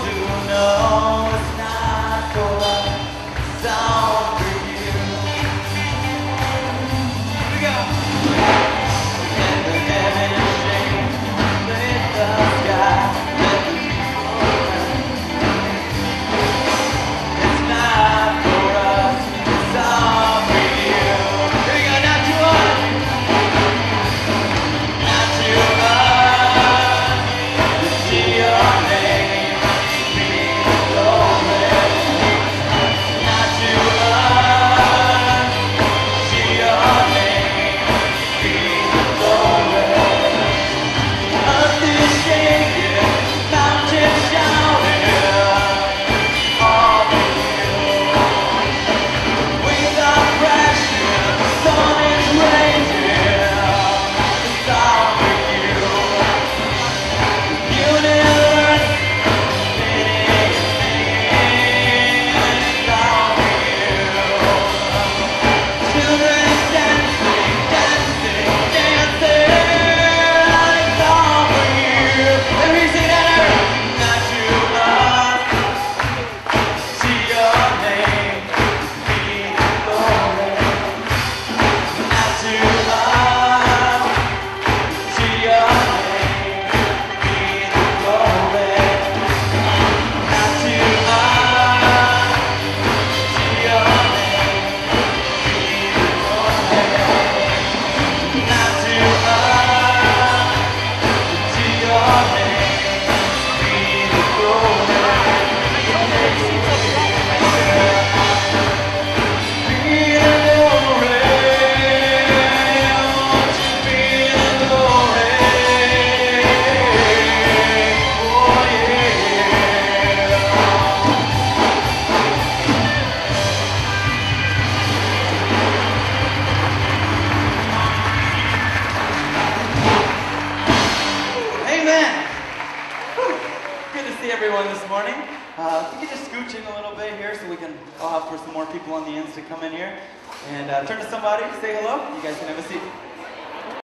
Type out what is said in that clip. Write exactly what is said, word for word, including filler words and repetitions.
everyone this morning. Uh, if you could just scooch in a little bit here so we can allow for some more people on the ends to come in here. And uh, turn to somebody, say hello. You guys can have a seat.